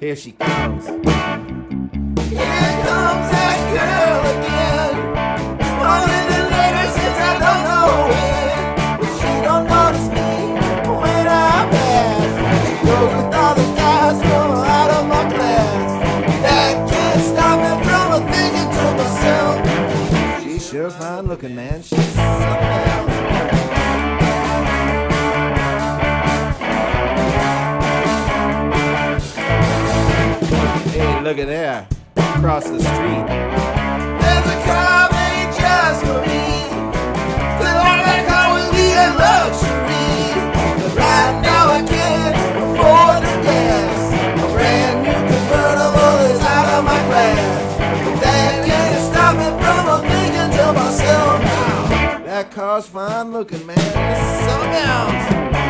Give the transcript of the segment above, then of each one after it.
Here she comes. Here comes that girl again. Running and later since I don't know when. But she don't notice me when I pass. She goes with all the guys from out of my class. That can't stop me from thinking to myself, She's sure fine looking, man. She's something else. Hey, look at there, across the street. there's a car made just for me. But all that car will be a luxury. But right now I can't afford the gas. A brand new convertible is out of my grasp. But that can't stop me from thinking to myself, That car's fine looking, man. It's something else.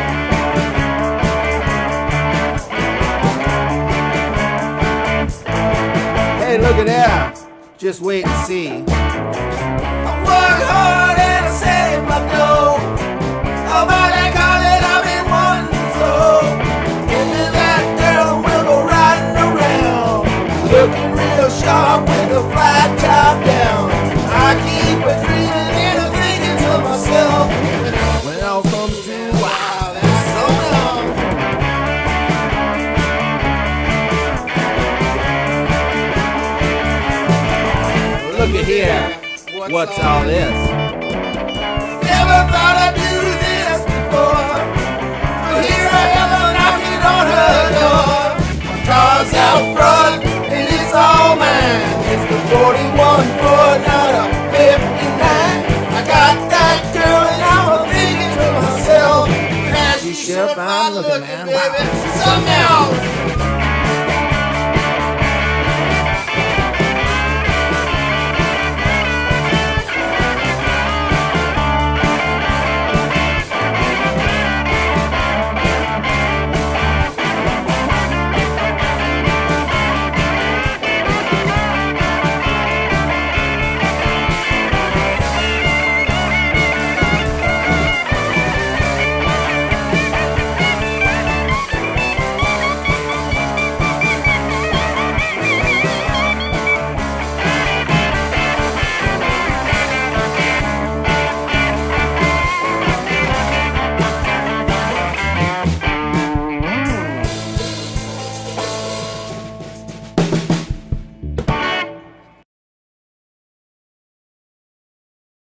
Hey, look at that. Just wait and see. I work hard and I save my dough. I'll buy that car that I've been wanting so. Give me that girl and we'll go riding around, looking real sharp with the flat top down. I keep a dreaming and a thinking to myself, When it all comes true, wow, that's so dumb. look at here. What's all this? Never thought I'd do this before, but here I am knocking on her door. My car's out front and it's all mine. It's the 41 Ford, not a 59. I got that girl and I'm thinking to myself, She's sure fine looking, man. Wow. baby, something else.